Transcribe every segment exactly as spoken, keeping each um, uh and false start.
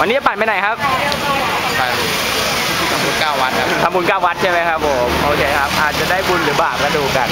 วันนี้ปั่นไปไหนครับไปทำบุญเก้าวัดครับทำบุญเก้าวัดใช่ไหมครับผมโอเคครับอาจจะได้บุญหรือบาปก็ดูกัน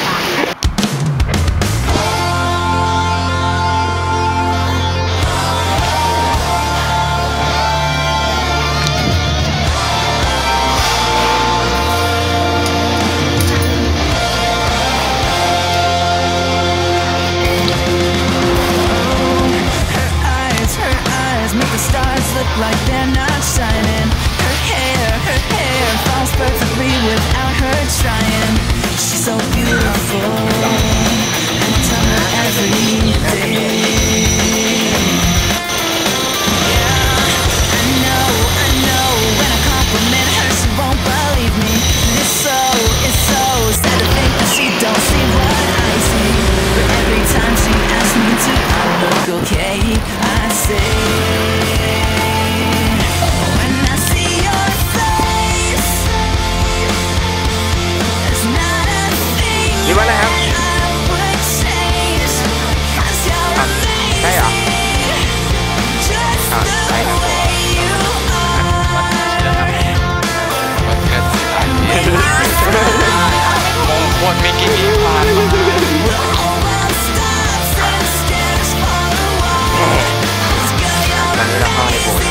like they're not shining. Her hair, her hair falls perfectly without her trying. She's so beautiful, and I tell her every day. Yeah, I know, I know. When I compliment her, she won't believe me. It's so, it's so sad to think that she don't see what I see. But every time she asks me to, I look okay. I say. นี่ว่าอะไรครับใช่เหรอใช่ครับมงคลมิกิมีพานตอนนี้เราเข้าในโบสถ์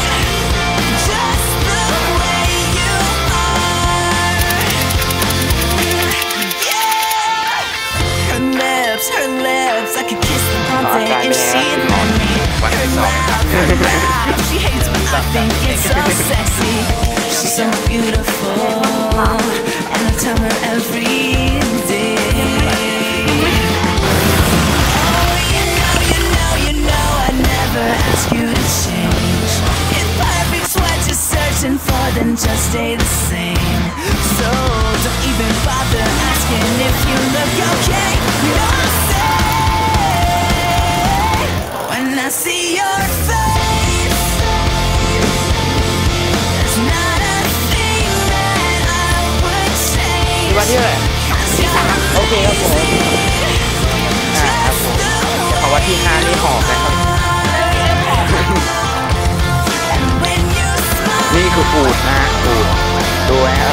Her lips, I could kiss them all day if she'd let me. Her laugh, her laugh, she hates but I think it's so sexy. She's so beautiful, and I tell her every day. Oh, you know, you know, you know, I never ask you to change. If perfect what you're searching for, then just stay the same. So don't even bother asking if you look okay. You know I say when I see your face, there's not a thing that I would change. วันที่อะไรโอเคครับผมอ่าครับผมเดี๋ยวขอวันที่ห้านี่หอบนะครับนี่คือปูดนะปูดดูนะครับ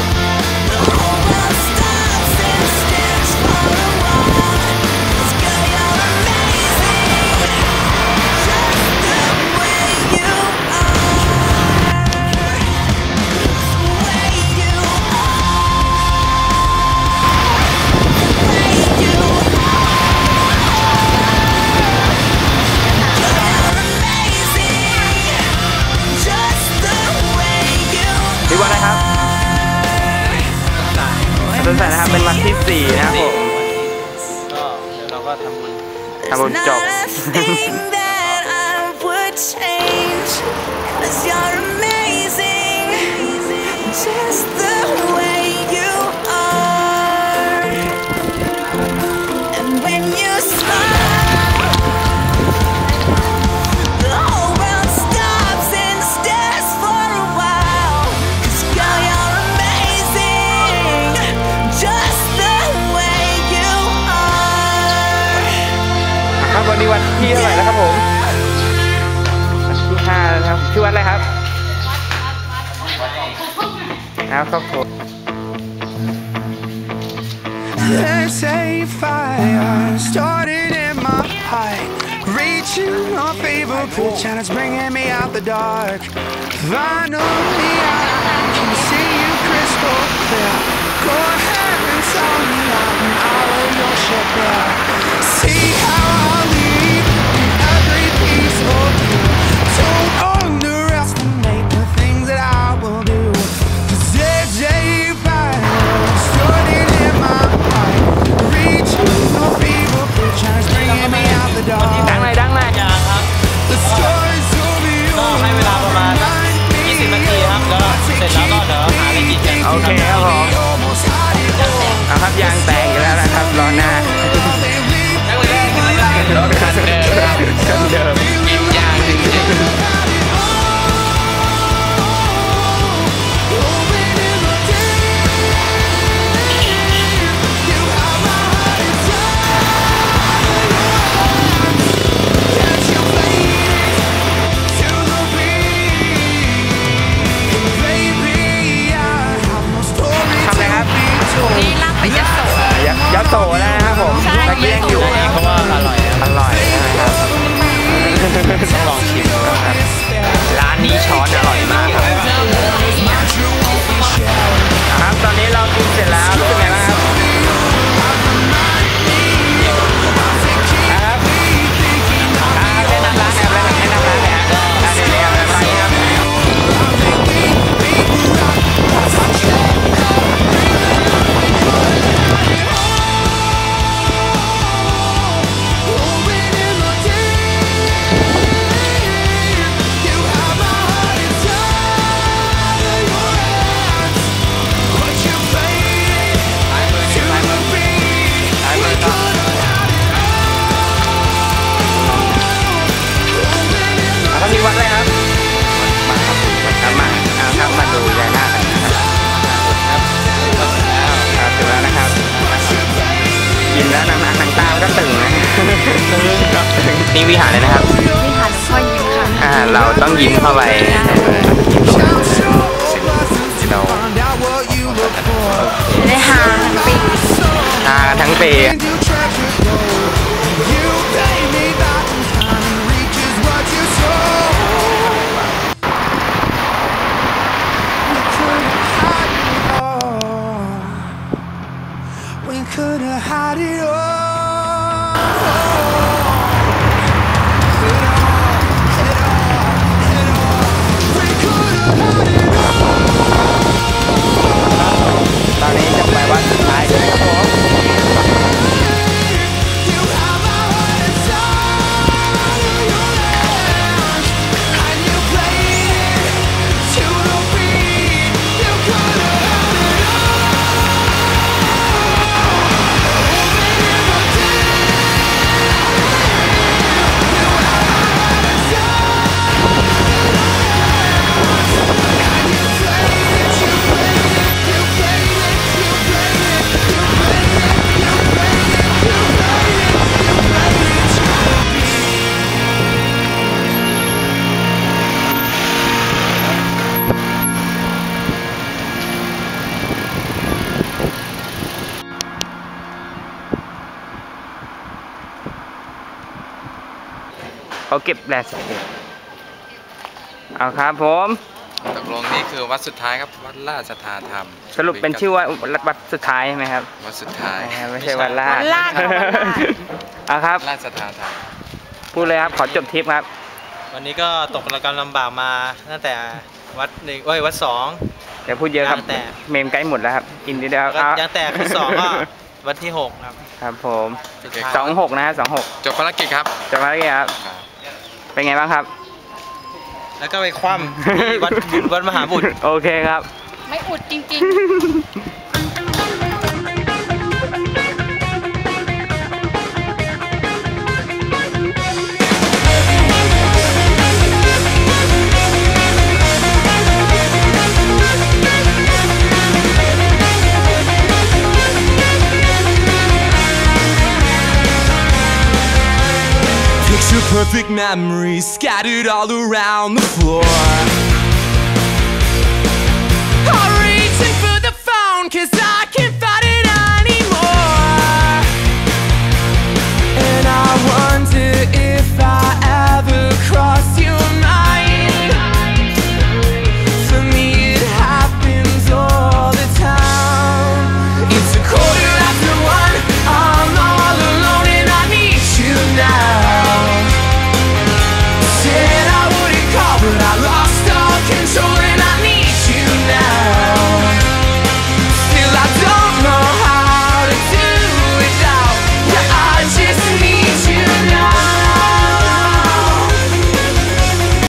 นี่วันอะไรครับต้นสายนะครับเป็นวันที่สี่นะครับผมก็เดี๋ยวเราก็ทำบุญทำบุญจบวันนี้วันที่เท่าไหร่แล้วครับผมวันที่ห้าแล้วครับชื่อวัดอะไรครับครับผม There's a fire started in my heart, reaching a fever pitch and it's bringing me out the dark. Finally I can see you crystal clear. Go ahead and tell me I'm all of your shit there. See how I leave every piece of you. Don't underestimate the things that I will do. 'Cause there's a fire started in my heart, reaching a fever pitch and it's bringing me out the dark. ดังเลยดังเลยอย่างครับ The stories of you. ก็ให้เวลาประมาณยี่สิบนาทีครับแล้วเสร็จแล้วก็เดี๋ยวหาอะไรกินกันโอเคครับผมเอาครับยางแตกอยู่แล้วนะครับล้อหน้ารถคันเดิมครับคันเดิมกินยางจริงๆช้อนอร่อยมากครับครับตอนนี้เรากินเสร็จแล้วรู้สึกไงบ้างครับครับแนะนำร้านแนะนำร้านแนะนำร้านเนี่ยร้านเดียวๆร้านนี้ครับมีวัดอะไรครับมาครับครับมาเอาครับมาดูยายหน้ากันนะครับครับถึงแล้วนะครับกินแล้วนางนางตาก็ตึงนะนี่วิหารเลยนะครับวิหารหลวงพ่อยิ้มค่ะอ่าเราต้องยิ้มเข้าไปเราได้หาทั้งปีหาทั้งปี Could have had it all. ตอนนี้จะไปวันสุดท้ายใช่ไหมครับผมเขาเก็บแร่สเก็ตเอาครับผมตกลงนี่คือวัดสุดท้ายครับวัดราชสัทธาธรรมสรุปเป็นชื่อว่าวัดสุดท้ายใช่ไหมครับวัดสุดท้ายไม่ใช่วัดราชเอาครับราชสัทธาธรรมพูดเลยครับขอจบทริปครับวันนี้ก็ตกระกำลำบากมาตั้งแต่วัดหนึ่งเอ้ยวัดสองเดี๋ยวพูดเยอะครับแต่เมมใกล้หมดแล้วครับอินดีเดียวยังแต่คือสองก็วันที่หกครับครับผมสองหกนะฮะสองหกจบภารกิจครับจบภารกิจครับเป็นไงบ้างครับแล้วก็ไปคว่ำวัดวัดมหาบุตรโอเคครับไม่อุดจริง Picture perfect memories scattered all around the floor.